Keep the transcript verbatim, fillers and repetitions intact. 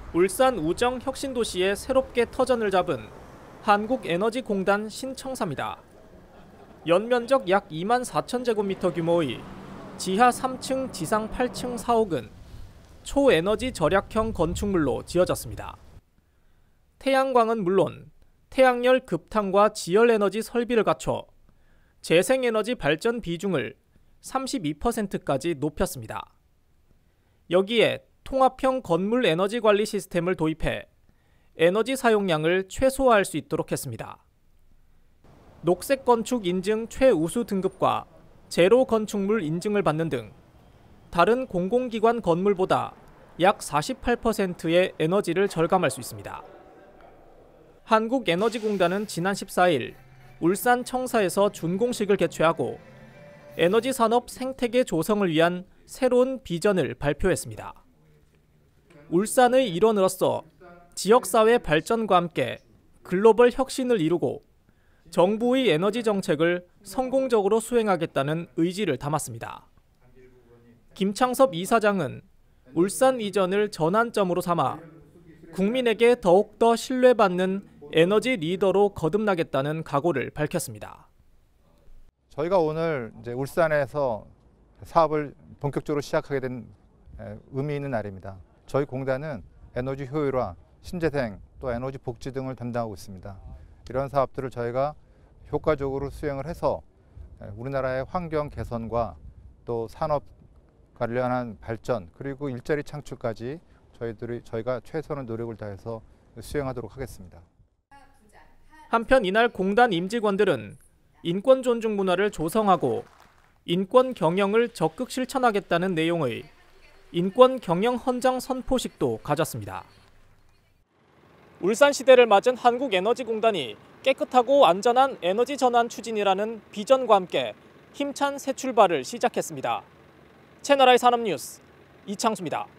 울산 우정 혁신도시에 새롭게 터전을 잡은 한국에너지공단 신청사입니다. 연면적 약 이만 사천 제곱미터 규모의 지하 삼 층, 지상 팔 층 사옥은 초에너지 절약형 건축물로 지어졌습니다. 태양광은 물론 태양열 급탄과 지열에너지 설비를 갖춰 재생에너지 발전 비중을 삼십이 퍼센트까지 높였습니다. 여기에 통합형 건물 에너지 관리 시스템을 도입해 에너지 사용량을 최소화할 수 있도록 했습니다. 녹색 건축 인증 최우수 등급과 제로 건축물 인증을 받는 등 다른 공공기관 건물보다 약 사십팔 퍼센트의 에너지를 절감할 수 있습니다. 한국에너지공단은 지난 십사 일 울산 청사에서 준공식을 개최하고 에너지 산업 생태계 조성을 위한 새로운 비전을 발표했습니다. 울산의 일원으로서 지역사회 발전과 함께 글로벌 혁신을 이루고 정부의 에너지 정책을 성공적으로 수행하겠다는 의지를 담았습니다. 김창섭 이사장은 울산 이전을 전환점으로 삼아 국민에게 더욱더 신뢰받는 에너지 리더로 거듭나겠다는 각오를 밝혔습니다. 저희가 오늘 이제 울산에서 사업을 본격적으로 시작하게 된 의미 있는 날입니다. 저희 공단은 에너지 효율화, 신재생, 또 에너지 복지 등을 담당하고 있습니다. 이런 사업들을 저희가 효과적으로 수행을 해서 우리나라의 환경 개선과 또 산업 관련한 발전 그리고 일자리 창출까지 저희들이 저희가 최선의 노력을 다해서 수행하도록 하겠습니다. 한편 이날 공단 임직원들은 인권 존중 문화를 조성하고 인권 경영을 적극 실천하겠다는 내용의 인권 경영 헌장 선포식도 가졌습니다. 울산 시대를 맞은 한국에너지공단이 깨끗하고 안전한 에너지 전환 추진이라는 비전과 함께 힘찬 새 출발을 시작했습니다. 채널아이 산업뉴스 이창수입니다.